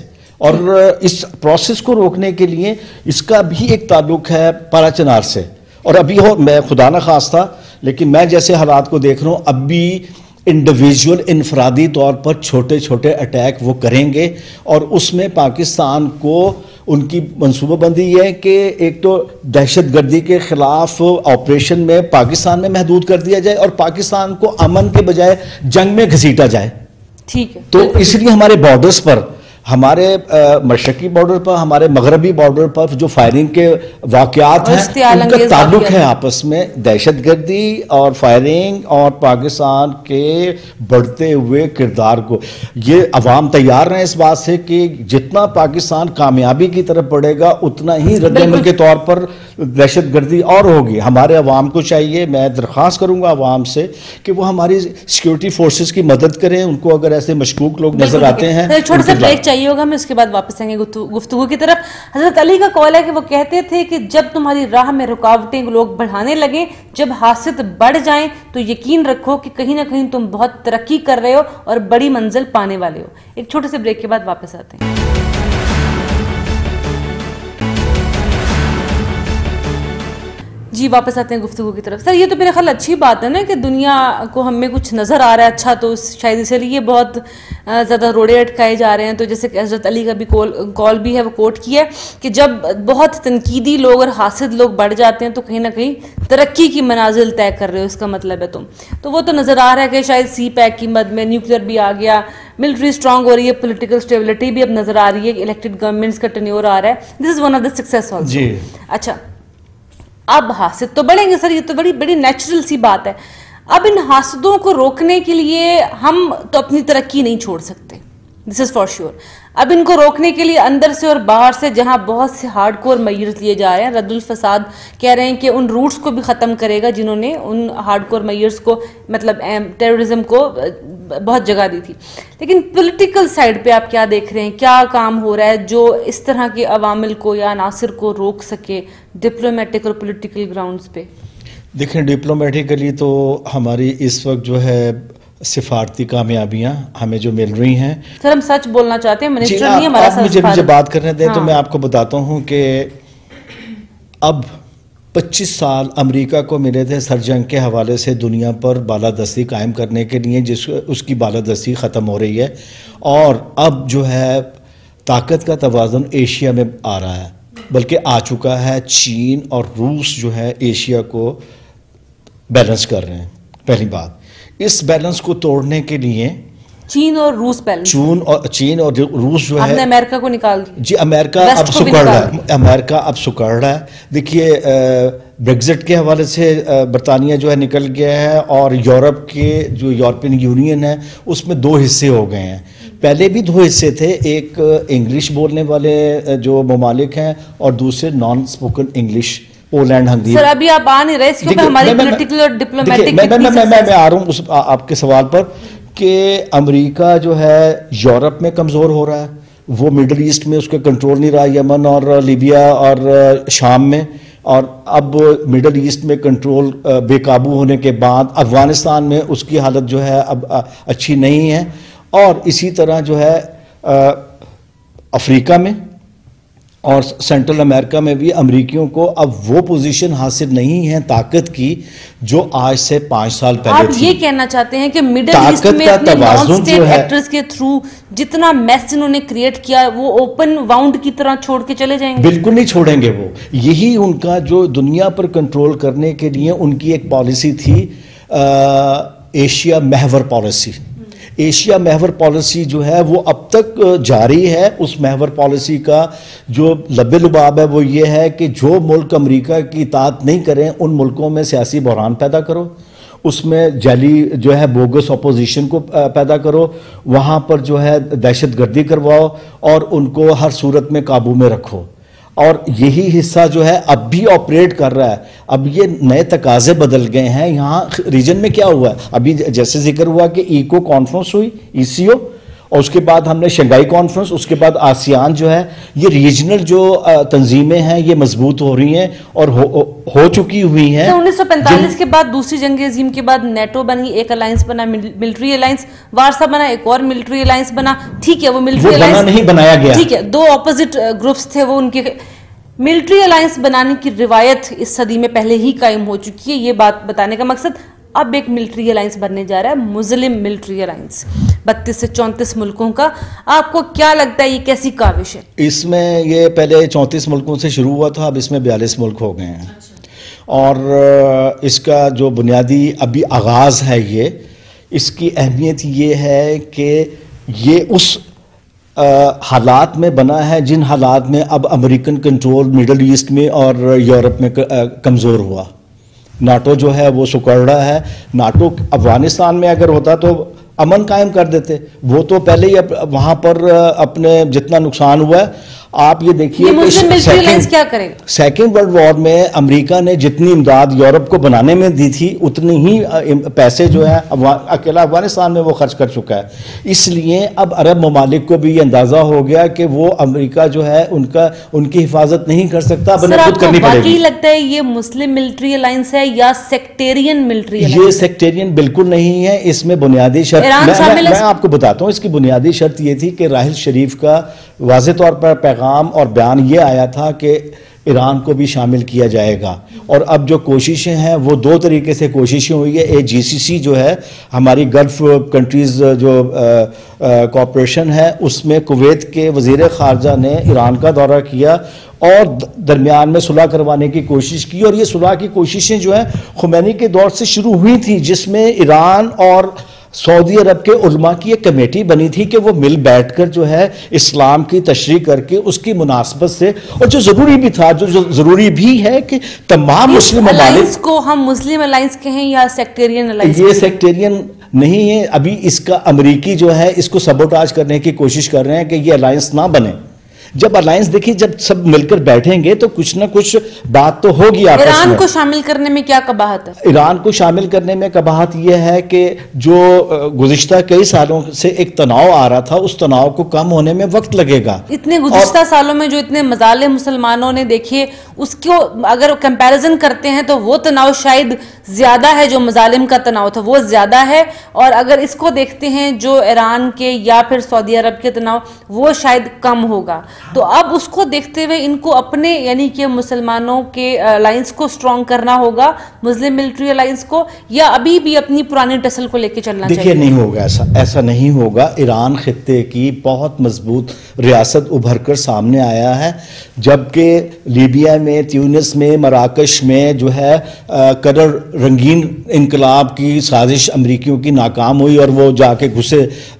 और इस प्रोसेस को रोकने के लिए इसका भी एक ताल्लुक है पारा चिनार से। और अभी हो, मैं खुदा न खास्ता, लेकिन मैं जैसे हालात को देख रहा हूँ, अब भी इंडिविजुअल इनफरादी तौर पर छोटे छोटे अटैक वो करेंगे, और उसमें पाकिस्तान को उनकी मनसूबाबंदी ये है कि एक तो दहशत गर्दी के खिलाफ ऑपरेशन में पाकिस्तान में महदूद कर दिया जाए और पाकिस्तान को अमन के बजाय जंग में घसीटा जाए। ठीक है। तो इसलिए हमारे बॉर्डर्स पर, हमारे मशरकी बॉर्डर पर, हमारे मगरबी बॉर्डर पर जो फायरिंग के वाकयात हैं, उनका ताल्लुक है आपस में दहशत गर्दी और फायरिंग और पाकिस्तान के बढ़ते हुए किरदार को। ये अवाम तैयार हैं इस बात से कि जितना पाकिस्तान कामयाबी की तरफ बढ़ेगा उतना ही रद्द-ए-अमल के तौर पर दहशत गर्दी और होगी। हमारे अवाम को चाहिए, मैं दरख्वास्त करूंगा अवाम से कि वो हमारी सिक्योरिटी फोर्सेस की मदद करें। उनको अगर ऐसे मशकूक लोग नजर आते हैं, छोटे से ब्रेक चाहिए। चाहिए होगा, हमें उसके बाद वापस आएंगे गुफ्तगू की तरफ। हजरत अली का कौल है कि वो कहते थे कि जब तुम्हारी राह में रुकावटें लोग बढ़ाने लगे, जब हासिद बढ़ जाएं, तो यकीन रखो कि कहीं ना कहीं तुम बहुत तरक्की कर रहे हो और बड़ी मंजिल पाने वाले हो। एक छोटे से ब्रेक के बाद वापस आते हैं। जी वापस आते हैं गुफ्तगू की तरफ। सर ये तो मेरे ख्याल अच्छी बात है ना कि दुनिया को हमें कुछ नज़र आ रहा है अच्छा, तो शायद इसलिए बहुत ज़्यादा रोड़े अटकाए जा रहे हैं। तो जैसे हज़रत अली का भी कॉल भी है, वो कोट किया है कि जब बहुत तनकीदी लोग और हासिद लोग बढ़ जाते हैं तो कहीं ना कहीं तरक्की की मनाजिल तय कर रहे हो, इसका मतलब है तुम। तो वो तो नज़र आ रहा है कि शायद सी पैक की मद में न्यूक्लियर भी आ गया, मिलिट्री स्ट्रांग हो रही है, पॉलिटिकल स्टेबिलिटी भी अब नज़र आ रही है, इलेक्टेड गवर्नमेंट्स का टेन्योर आ रहा है। This is one of the success also. अच्छा, अब हासिद तो बढ़ेंगे सर, ये तो बड़ी बड़ी नेचुरल सी बात है। अब इन हासिदों को रोकने के लिए हम तो अपनी तरक्की नहीं छोड़ सकते, दिस इज फॉर श्योर। अब इनको रोकने के लिए अंदर से और बाहर से जहां बहुत से हार्डकोर मेजर्स लिए जा रहे हैं, रद्दुल फसाद कह रहे हैं कि उन रूट्स को भी ख़त्म करेगा जिन्होंने उन हार्डकोर मेजर्स को, मतलब टेररिज्म को बहुत जगह दी थी। लेकिन पॉलिटिकल साइड पे आप क्या देख रहे हैं, क्या काम हो रहा है जो इस तरह के अवामिल को या अनासिर को रोक सके डिप्लोमेटिक और पॉलिटिकल ग्राउंड्स पे? देखें, डिप्लोमेटिकली तो हमारी इस वक्त जो है सिफारती कामयाबियां हमें जो मिल रही हैं। सर हम सच बोलना चाहते हैं, मिनिस्टर नहीं हमारा। आप मुझे बात करने दें तो मैं आपको बताता हूं कि अब 25 साल अमेरिका को मिले थे सरजंग के हवाले से दुनिया पर बालादस्ती कायम करने के लिए, उसकी बालादस्ती ख़त्म हो रही है और अब जो है ताकत का तवाज़ुन एशिया में आ रहा है, बल्कि आ चुका है। चीन और रूस जो है एशिया को बैलेंस कर रहे हैं। पहली बात, इस बैलेंस को तोड़ने के लिए चीन और रूस बैलेंस, चीन और रूस जो है, अमेरिका को निकाल दिया जी। अमेरिका अब सुकड़ रहा है, अमेरिका अब सुकड़ रहा है। देखिए ब्रेग्जिट के हवाले से बरतानिया जो है निकल गया है और यूरोप के जो यूरोपियन यूनियन है उसमें 2 हिस्से हो गए हैं। पहले भी 2 हिस्से थे, एक इंग्लिश बोलने वाले जो ममालिक हैं और दूसरे non spoken English, Poland, Hungary. Sir अभी आप आ नहीं रहे इसके ऊपर, हमारी पॉलिटिकल और डिप्लोमेटिक। मैं आ रहा हूँ आपके सवाल पर कि अमेरिका जो है यूरोप में कमज़ोर हो रहा है, वो मिडल ईस्ट में उसका कंट्रोल नहीं रहा, यमन और लीबिया और शाम में, और अब मिडल ईस्ट में कंट्रोल बेकाबू होने के बाद अफगानिस्तान में उसकी हालत जो है अब अच्छी नहीं है। और इसी तरह जो है अफ्रीका में और सेंट्रल अमेरिका में भी अमेरिकियों को अब वो पोजीशन हासिल नहीं है ताकत की जो आज से 5 साल पहले आप थी। ये कहना चाहते हैं कि मिडिल ईस्ट में अपने नॉन स्टेट एक्टर्स के थ्रू जितना मैस इन्होंने क्रिएट किया वो ओपन वाउंड की तरह छोड़ के चले जाएंगे? बिल्कुल नहीं छोड़ेंगे वो। यही उनका जो दुनिया पर कंट्रोल करने के लिए उनकी एक पॉलिसी थी, एशिया महवर पॉलिसी। एशिया महवर पॉलिसी जो है वो अब तक जारी है। उस महवर पॉलिसी का जो लबे लुबाब है वो ये है कि जो मुल्क अमेरिका की इताअत नहीं करें उन मुल्कों में सियासी बहरान पैदा करो, उसमें जाली जो है बोगस अपोजिशन को पैदा करो, वहाँ पर जो है दहशतगर्दी करवाओ और उनको हर सूरत में काबू में रखो। और यही हिस्सा जो है अब भी ऑपरेट कर रहा है। अब ये नए तकाजे बदल गए हैं। यहाँ रीजन में क्या हुआ है, अभी जैसे जिक्र हुआ कि ईको कॉन्फ्रेंस हुई, ईसीओ, और उसके बाद हमने शंघाई कॉन्फ्रेंस, उसके बाद आसियान जो है, ये रीजनल जो तंजीमें हैं ये मजबूत हो रही हैं और हो चुकी हुई हैं। 1945 के बाद दूसरी जंग अजीम के बाद नेटो बनी, एक अलायंस बना, मिलिट्री अलायंस, वारसा बना, एक और मिलिट्री अलायंस बना। ठीक है, वो मिलिट्री अलायंस नहीं बनाया गया, ठीक है, 2 ऑपोजिट ग्रुप्स थे वो, उनके मिलिट्री अलायंस बनाने की रिवायत इस सदी में पहले ही कायम हो चुकी है। ये बात बताने का मकसद, अब एक मिलिट्री अलायंस बनने जा रहा है, मुस्लिम मिलिट्री अलायंस, 32 से 34 मुल्कों का। आपको क्या लगता है ये कैसी काविश है? इसमें ये पहले 34 मुल्कों से शुरू हुआ था, अब इसमें 42 मुल्क हो गए हैं। और इसका जो बुनियादी अभी आगाज़ है ये, इसकी अहमियत ये है कि ये उस हालात में बना है जिन हालात में अब अमेरिकन कंट्रोल मिडल ईस्ट में और यूरोप में कमज़ोर हुआ। नाटो जो है वो सुकड़ रहा है। नाटो अफगानिस्तान में अगर होता तो अमन कायम कर देते, वो तो पहले ही वहाँ पर अपने जितना नुकसान हुआ है। आप ये देखिए क्या करेगा। सेकेंड वर्ल्ड वॉर में अमेरिका ने जितनी इमदाद यूरोप को बनाने में दी थी उतनी ही पैसे जो है अकेला अफगानिस्तान में वो खर्च कर चुका है। इसलिए अब अरब ममालिक को भी ये अंदाजा हो गया कि वो अमेरिका जो है उनकी हिफाजत नहीं कर सकता, खुद करनी पड़ेगी। लगता है ये मुस्लिम मिलिट्री अलायंस है या सेक्टेरियन मिलिट्री अलायंस? ये सेक्टेरियन बिल्कुल नहीं है। इसमें बुनियादी शर्त मैं आपको बताता हूँ। इसकी बुनियादी शर्त ये थी कि राहिल शरीफ का वाज़े तौर पर पैगाम और बयान ये आया था कि ईरान को भी शामिल किया जाएगा। और अब जो कोशिशें हैं वो दो तरीके से कोशिशें हुई है। एक जीसीसी जो है हमारी गल्फ कंट्रीज़ जो कॉपरेशन है उसमें कुवैत के वज़ीर ख़ारजा ने ईरान का दौरा किया और दरमियान में सुलह करवाने की कोशिश की। और ये सुलह की कोशिशें जो हैं खुमैनी के दौर से शुरू हुई थी, जिसमें ईरान और सऊदी अरब के उलमा की एक कमेटी बनी थी कि वो मिल बैठकर जो है इस्लाम की तशरीह करके उसकी मुनासबत से, और जो ज़रूरी भी था, जो ज़रूरी भी है कि तमाम मुस्लिम अलायंस को हम मुस्लिम अलायंस कहें या सेक्टेरियन अलायंस? ये सेक्टेरियन नहीं है। अभी इसका अमरीकी जो है इसको सबोटाज करने की कोशिश कर रहे हैं कि ये अलायंस ना बने। जब अलायंस देखिए, जब सब मिलकर बैठेंगे तो कुछ ना कुछ बात तो होगी आपस में। ईरान को शामिल करने में क्या कबाहत है? ईरान को शामिल करने में कबाहत यह है कि जो गुज़िश्ता कई सालों से एक तनाव आ रहा था, उस तनाव को कम होने में वक्त लगेगा। इतने गुज़िश्ता सालों में जो इतने मजाले मुसलमानों ने देखे, उसको अगर कंपैरिजन करते हैं तो वो तनाव शायद ज्यादा है, जो मजालिम का तनाव था वो ज्यादा है। और अगर इसको देखते हैं जो ईरान के या फिर सऊदी अरब के तनाव, वो शायद कम होगा। तो अब उसको देखते हुए इनको अपने यानी कि मुसलमानों के अलायंस को स्ट्रॉन्ग करना होगा, मुस्लिम मिलिट्री अलायंस को, या अभी भी अपनी पुरानी टसल को लेकर चलना चाहिए? देखिए, नहीं होगा ऐसा नहीं होगा। ईरान खित्ते की बहुत मजबूत रियासत उभर कर सामने आया है, जबकि लीबिया में, ट्यूनिस में, मराकश में जो है कदर रंगीन इनकलाब की साजिश अमरीकियों की नाकाम हुई और वो जाके घुसे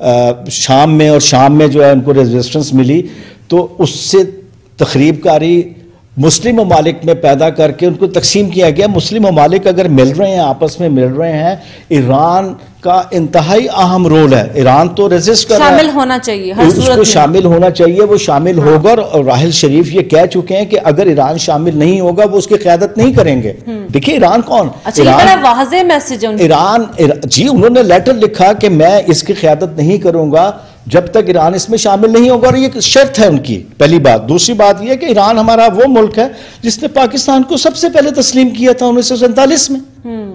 शाम में, और शाम में जो है उनको रेजिस्टेंस मिली, तो उससे तखरीबकारी मुस्लिम ममालिक में पैदा करके उनको तकसीम किया गया। मुस्लिम ममालिक अगर मिल रहे हैं, आपस में मिल रहे हैं, ईरान का इंतहाई अहम रोल है। ईरान तो रेजिस्ट कर रहा है, शामिल होना चाहिए, हर सूरत में शामिल होना चाहिए। वो शामिल होगा, और राहिल शरीफ ये कह चुके हैं कि अगर ईरान शामिल नहीं होगा वो उसकी क़यादत नहीं करेंगे। देखिए, ईरान कौन? अच्छा, ईरान वाज़ेह मैसेज है ईरान जी, उन्होंने लेटर लिखा कि मैं इसकी क़यादत नहीं करूंगा जब तक ईरान इसमें शामिल नहीं होगा, और ये शर्त है उनकी, पहली बात। दूसरी बात यह कि ईरान हमारा वो मुल्क है जिसने पाकिस्तान को सबसे पहले तस्लीम किया था 1947 में।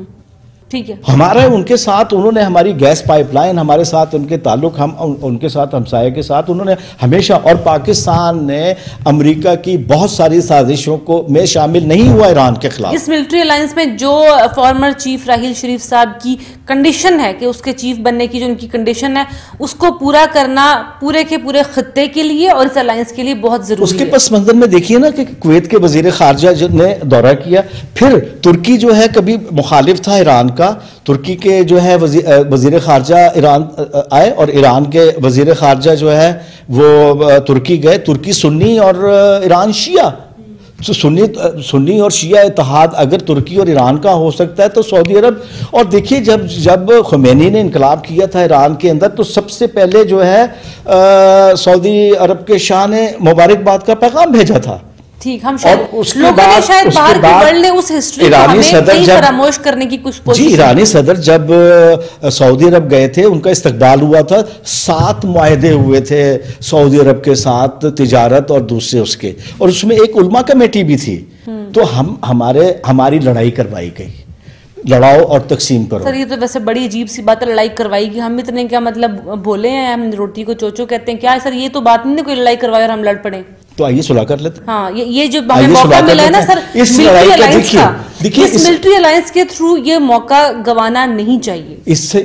ठीक है, हमारा उनके साथ, उन्होंने हमारी गैस पाइपलाइन, हमारे साथ उनके ताल्लुक, हम उनके साथ हमसाये के साथ उन्होंने हमेशा, और पाकिस्तान ने अमेरिका की बहुत सारी साजिशों को में शामिल नहीं हुआ ईरान के खिलाफ। इस मिलिट्री अलायंस में जो फॉर्मर चीफ राहिल शरीफ साहब की कंडीशन है कि उसके चीफ बनने की जो उनकी कंडीशन है, उसको पूरा करना पूरे के पूरे खत्ते के लिए और इस अलायंस के लिए बहुत जरूरी है। उसके पस मंजर में देखिए ना कि कुवैत के वजीर खारजा ने दौरा किया, फिर तुर्की जो है कभी मुखालिफ था ईरान का, तुर्की के जो है वजीर खारजा ईरान आए और ईरान के वजीर खारजा जो है वो तुर्की गए। तुर्की सुन्नी और ईरान शिया, तो सुन्नी और शिया इत्तेहाद अगर तुर्की और ईरान का हो सकता है तो सऊदी अरब। और देखिए, जब खुमैनी ने इनकलाब किया था ईरान के अंदर, तो सबसे पहले जो है सऊदी अरब के शाह ने मुबारकबाद का पैगाम भेजा था। ठीक, हम शायद लोगों ने शायद बाहर के वर्ल्ड ने उस हिस्ट्री को हमें फरामोश करने की कुछ कोशिश। जी, ईरानी सदर जब सऊदी अरब गए थे, उनका इस्तकबाल हुआ था, 7 मुआहदे हुए थे सऊदी अरब के साथ, तिजारत और दूसरे उसके, और उसमें एक उलमा कमेटी भी थी। तो हमारी लड़ाई करवाई गई, लड़ाओ और तकसीम करो। सर, ये तो वैसे बड़ी अजीब सी बात है, लड़ाई करवाई गई। हम इतने क्या मतलब बोले हैं, हम रोटी को चोचो कहते हैं क्या? सर, ये तो बात नहीं है कोई लड़ाई करवाए और हम लड़ पड़े। तो आइए सुलह कर लेते। हाँ, ये जो हमें मौका मिला है ना सर, इस लड़ाई का देखिए, इस मिलिट्री अलायंस के थ्रू ये मौका गंवाना नहीं चाहिए।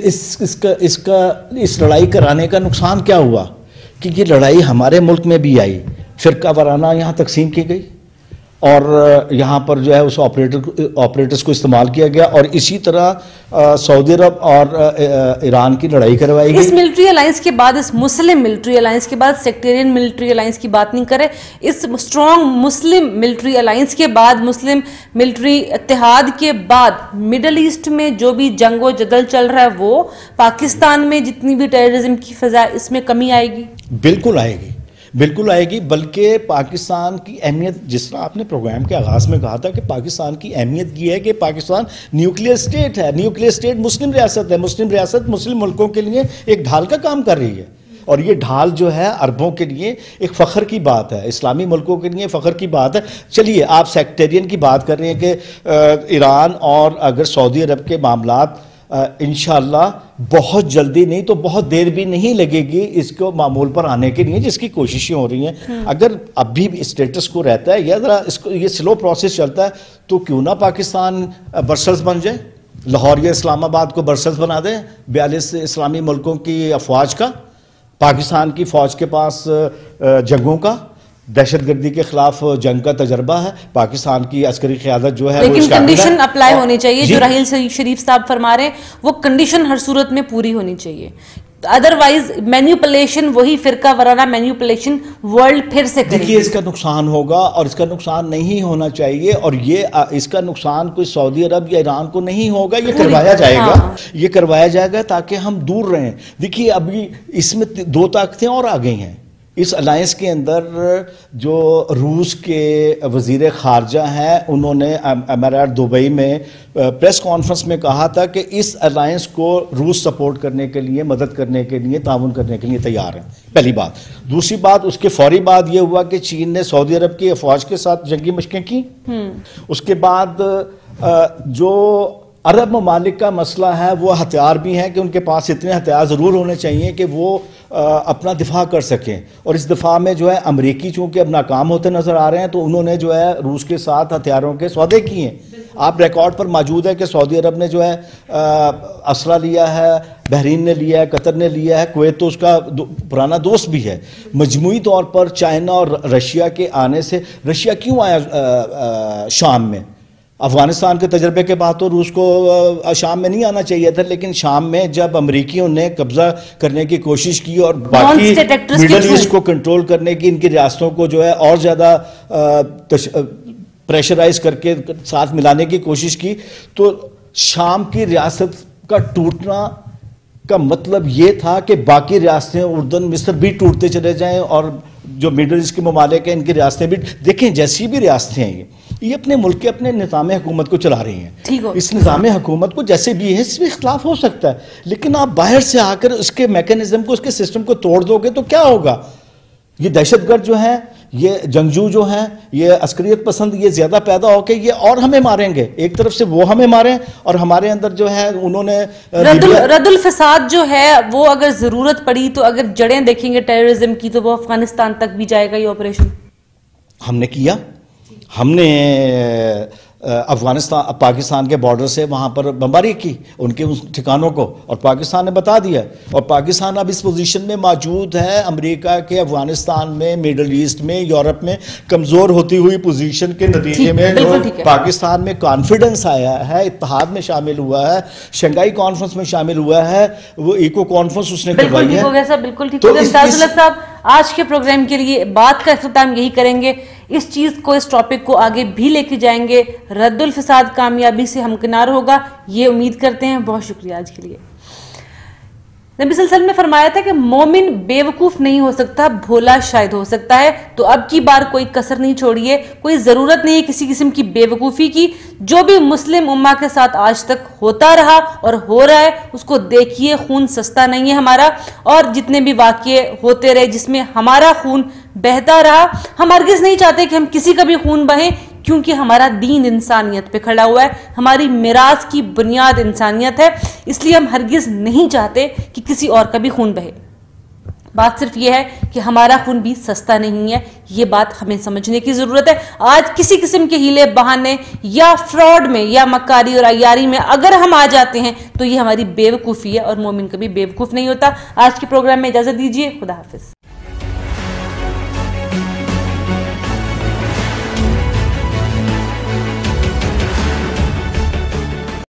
इस लड़ाई कराने का नुकसान क्या हुआ कि ये लड़ाई हमारे मुल्क में भी आई, फिरका वाराना यहाँ तकसीम की गई, और यहाँ पर जो है उस ऑपरेटर्स को इस्तेमाल किया गया, और इसी तरह सऊदी अरब और ईरान की लड़ाई करवाई गई। इस मिलिट्री अलायंस के बाद, इस मुस्लिम मिलिट्री अलायंस के बाद सेक्टेरियन मिलिट्री अलायंस की बात नहीं करें, इस स्ट्रॉन्ग मुस्लिम मिलिट्री अलायंस के बाद, मुस्लिम मिलिट्री इत्तेहाद के बाद मिडल ईस्ट में जो भी जंगो जदल चल रहा है, वो पाकिस्तान में जितनी भी टेररिज्म की फिजा, इसमें कमी आएगी? बिल्कुल आएगी, बिल्कुल आएगी, बल्कि पाकिस्तान की अहमियत, जिस तरह आपने प्रोग्राम के आगाज़ में कहा था कि पाकिस्तान की अहमियत ये है कि पाकिस्तान न्यूक्लियर स्टेट है, न्यूक्लियर स्टेट मुस्लिम रियासत है, मुस्लिम रियासत मुस्लिम मुल्कों के लिए एक ढाल का काम कर रही है, और ये ढाल जो है अरबों के लिए एक फ़ख्र की बात है, इस्लामी मुल्कों के लिए फ़ख्र की बात है। चलिए, आप सेक्टेरियन की बात कर रहे हैं कि ईरान और अगर सऊदी अरब के मामलात इंशाअल्लाह बहुत जल्दी नहीं तो बहुत देर भी नहीं लगेगी इसको मामूल पर आने के लिए, जिसकी कोशिशें हो रही हैं। अगर अभी भी स्टेटस को रहता है या ज़रा इसको ये स्लो प्रोसेस चलता है तो क्यों ना पाकिस्तान बरसल्स बन जाए, लाहौर या इस्लामाबाद को बरसल्स बना दें 42 इस्लामी मुल्कों की अफवाज का, पाकिस्तान की फ़ौज के पास जंगों का, दहशतगर्दी के खिलाफ जंग का तजर्बा है, पाकिस्तान की अस्करी क़यादत जो है, लेकिन कंडीशन अप्लाई होनी चाहिए। जो राहील शरीफ साहब फरमा रहे हैं वो कंडीशन हर सूरत में पूरी होनी चाहिए, अदरवाइज मैन्युपुलेशन, वही फिरका वराना मैन्युपुलेशन वर्ल्ड फिर से करेगी। देखिए, इसका नुकसान होगा और इसका नुकसान नहीं होना चाहिए, और ये इसका नुकसान कोई सऊदी अरब या ईरान को नहीं होगा, ये करवाया जाएगा। हाँ। ये करवाया जाएगा ताकि हम दूर रहें। देखिए, अभी इसमें दो ताकतें और आ गई हैं इस अलायंस के अंदर। जो रूस के वज़ीर ख़ारजा हैं, उन्होंने अमराह दुबई में प्रेस कॉन्फ्रेंस में कहा था कि इस अलायंस को रूस सपोर्ट करने के लिए, मदद करने के लिए, ताउन करने के लिए तैयार है, पहली बात। दूसरी बात, उसके फौरी बाद ये हुआ कि चीन ने सऊदी अरब की अफवाज के साथ जंगी मशकें की। उसके बाद जो अरब ममालिक का मसला है, वो हथियार भी हैं कि उनके पास इतने हथियार ज़रूर होने चाहिए कि वो अपना दिफा कर सकें, और इस दिफा में जो है अमरीकी चूँकि अब नाकाम होते नज़र आ रहे हैं, तो उन्होंने जो है रूस के साथ हथियारों के सौदे किए हैं। आप रिकॉर्ड पर मौजूद है कि सऊदी अरब ने जो है असला लिया है, बहरीन ने लिया है, कतर ने लिया है, कुवैत तो उसका पुराना दोस्त भी है। मजमूई तौर पर चाइना और रशिया के आने से, रशिया क्यों आया शाम में? अफगानिस्तान के तजर्बे के बाद तो रूस को शाम में नहीं आना चाहिए था, लेकिन शाम में जब अमरीकियों ने कब्जा करने की कोशिश की और बाकी मिडल ईस्ट को कंट्रोल करने की, इनकी रियासतों को जो है और ज़्यादा प्रेशराइज करके साथ मिलाने की कोशिश की, तो शाम की रियासत का टूटना का मतलब ये था कि बाकी रियासतें, उर्दन, मिस्र भी टूटते चले जाएं, और जो मिडल ईस्ट के ममालिक हैं, इनकी रियासतें भी, देखें जैसी भी रियासतें हैं, ये अपने मुल्क के अपने निज़ाम हुकूमत को चला रही हैं। इस निज़ाम हुकूमत को जैसे भी है, इसमें इख्तलाफ हो सकता है, लेकिन आप बाहर से आकर उसके मैकेनिज्म को, उसके सिस्टम को तोड़ दोगे तो क्या होगा? ये दहशतगर्द जो हैं, ये जंगजू जो हैं, ये अस्करियत पसंद, ये ज़्यादा पैदा होकर ये और हमें मारेंगे। एक तरफ से वो हमें मारें और हमारे अंदर जो है उन्होंने रद्दुल फसाद जो है वो अगर ज़रूरत पड़ी तो, अगर जड़ें देखेंगे टेररिज्म की, तो वो अफगानिस्तान तक भी जाएगा ये ऑपरेशन। हमने किया, हमने अफगानिस्तान पाकिस्तान के बॉर्डर से वहाँ पर बमबारी की उनके उस ठिकानों को, और पाकिस्तान ने बता दिया, और पाकिस्तान अब इस पोजीशन में मौजूद है अमेरिका के अफगानिस्तान में, मिडल ईस्ट में, यूरोप में कमज़ोर होती हुई पोजीशन के नतीजे में जो पाकिस्तान में कॉन्फिडेंस आया है, इत्तेहाद में शामिल हुआ है, शंघाई कॉन्फ्रेंस में शामिल हुआ है, वो इको कॉन्फ्रेंस उसने करवाई है। बिल्कुल ठीक हो गया इम्तियाज साहब। आज के प्रोग्राम के लिए बात का इख्तिताम यही करेंगे, इस चीज को, इस टॉपिक को आगे भी लेके जाएंगे। रद्दुल फसाद कामयाबी से हमकिनार होगा, ये उम्मीद करते हैं। बहुत शुक्रिया आज के लिए। नबी सल्लल्लाहु अलैहि वसल्लम ने फरमाया था कि मोमिन बेवकूफ नहीं हो सकता, भोला शायद हो सकता है। तो अब की बार कोई कसर नहीं छोड़िए, कोई जरूरत नहीं है किसी किस्म की बेवकूफी की। जो भी मुस्लिम उम्मा के साथ आज तक होता रहा और हो रहा है, उसको देखिए, खून सस्ता नहीं है हमारा, और जितने भी वाकये होते रहे जिसमें हमारा खून बहता रहा, हम हरगिज नहीं चाहते कि हम किसी का भी खून बहे, क्योंकि हमारा दीन इंसानियत पे खड़ा हुआ है, हमारी मिरास की बुनियाद इंसानियत है, इसलिए हम हरगिज नहीं चाहते कि किसी और का भी खून बहे। बात सिर्फ यह है कि हमारा खून भी सस्ता नहीं है, ये बात हमें समझने की जरूरत है। आज किसी किस्म के हीले बहाने या फ्रॉड में या मक्कारी और अय्यारी में अगर हम आ जाते हैं तो ये हमारी बेवकूफ़ी है, और मोमिन कभी बेवकूफ़ नहीं होता। आज के प्रोग्राम में इजाज़त दीजिए, खुदा हाफिज।